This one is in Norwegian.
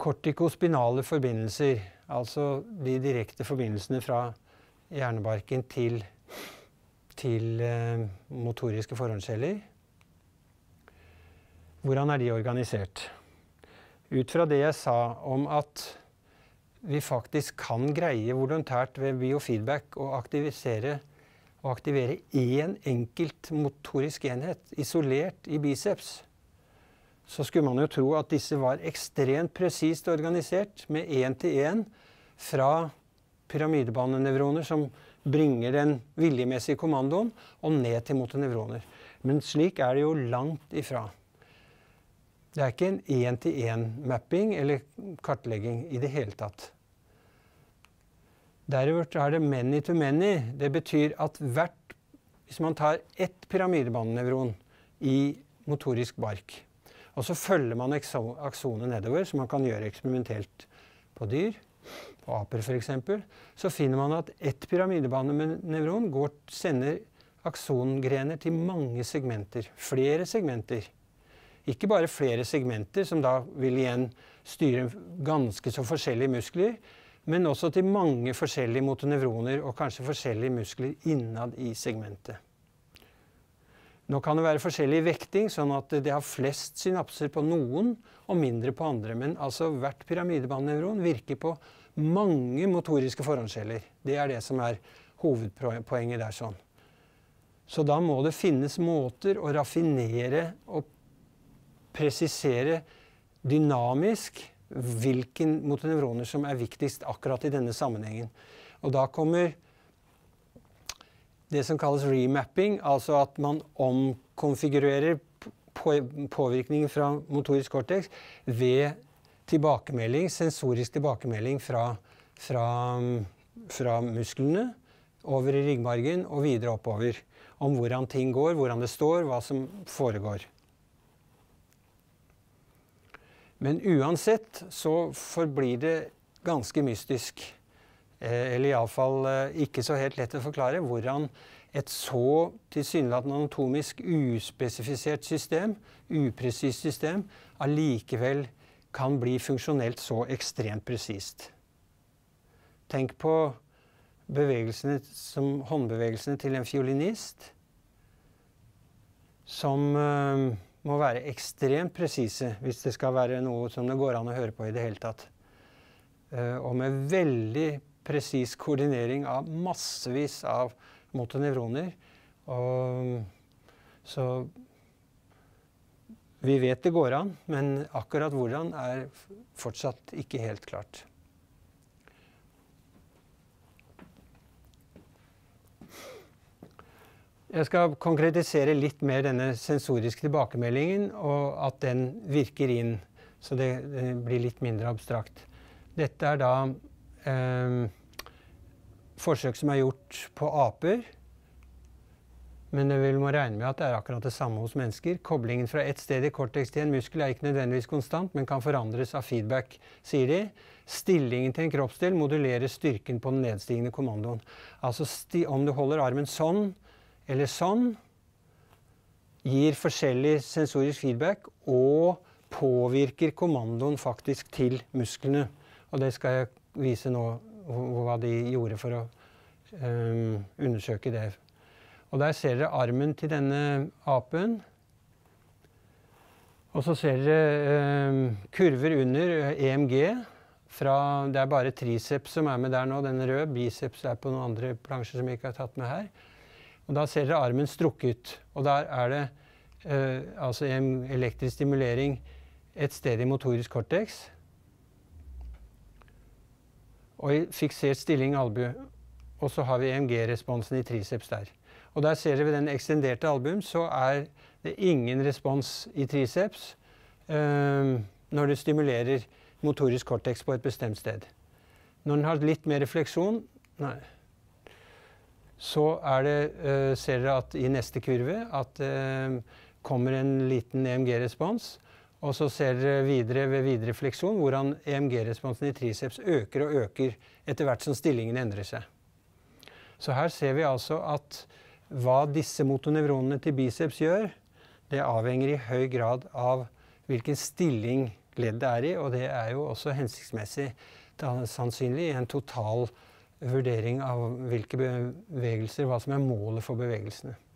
kortikospinale forbindelser, altså de direkte forbindelsene fra hjernebarken til motoriske forhåndsceller. Hvordan er de organisert? Ut fra det jeg sa om at vi faktisk kan greie volontært ved biofeedback å aktivere en enkelt motorisk enhet, isolert i biceps, så skulle man jo tro at disse var ekstremt presist organisert med 1-til-1 fra pyramidebanenevroner som bringer den viljemessige kommandoen og ned til motonevroner. Men slik er det jo langt ifra. Det er ikke en 1-til-1-mapping eller kartlegging i det hele tatt. Derimot er det many-to-many. Det betyr at hvis man tar ett pyramidebanenevron i motorisk bark, og så følger man aksonet nedover, som man kan gjøre eksperimentelt på dyr, på aper for eksempel, så finner man at ett pyramidebanenevron sender aksongrener til mange segmenter, flere segmenter. Ikke bare flere segmenter, som da vil igjen styre ganske så forskjellige muskler, men også til mange forskjellige motonevroner og kanskje forskjellige muskler innad i segmentet. Nå kan det være forskjellig vekting, sånn at det har flest synapser på noen og mindre på andre, men altså hvert pyramidebanenevron virker på mange motoriske forhåndsceller. Det er det som er hovedpoenget der sånn. Så da må det finnes måter å raffinere og presisere dynamisk hvilke motonevroner som er viktigst akkurat i denne sammenhengen. Og da kommer det som kalles remapping, altså at man omkonfigurerer påvirkningen fra motorisk cortex ved tilbakemelding, sensorisk tilbakemelding fra musklene over i ryggmargen og videre oppover, om hvordan ting går, hvordan det står, hva som foregår. Men uansett så forblir det ganske mystisk, eller i alle fall ikke så helt lett å forklare, hvordan et så tilsynelatende anatomisk uspesifisert system, upresist system, allikevel kan bli funksjonelt så ekstremt presist. Tenk på håndbevegelsene til en fiolinist, som må være ekstremt presise hvis det skal være noe som det går an å høre på i det hele tatt. Og med veldig presis koordinering av massevis av motonevroner. Så vi vet det går an, men akkurat hvordan er fortsatt ikke helt klart. Jeg skal konkretisere litt mer denne sensoriske tilbakemeldingen, og at den virker inn, så det blir litt mindre abstrakt. Dette er da forsøk som er gjort på aper, men vi må regne med at det er akkurat det samme hos mennesker. Koblingen fra et sted i cortex til en muskel er ikke nødvendigvis konstant, men kan forandres av feedback, sier de. Stillingen til en kroppsdel modulerer styrken på den nedstigende kommandoen. Altså om du holder armen sånn, eller sånn, gir forskjellig sensorisk feedback og påvirker kommandoen faktisk til musklene. Og det skal jeg vise nå hva de gjorde for å undersøke det. Og der ser dere armen til denne apen. Og så ser dere kurver under EMG. Det er bare triceps som er med der nå, den røde. Biceps er på noen andre plansjer som jeg ikke har tatt med her. Og da ser dere armen strukket, og der er det altså en elektrisk stimulering et sted i motorisk cortex, og i fiksert stilling albue, og så har vi EMG-responsen i triceps der. Og der ser dere ved den ekstenderte albuen, så er det ingen respons i triceps når du stimulerer motorisk cortex på et bestemt sted. Når den har litt mer refleksjon, så ser dere at i neste kurve at kommer en liten EMG-respons, og så ser dere videre ved videre fleksjon hvordan EMG-responsen i triceps øker og øker etter hvert som stillingen endrer seg. Så her ser vi altså at hva disse motonevronene til biceps gjør, det avhenger i høy grad av hvilken stilling leddet er i, og det er jo også hensiktsmessig, sannsynlig, i en total vurdering av hvilke bevegelser, hva som er målet for bevegelsene.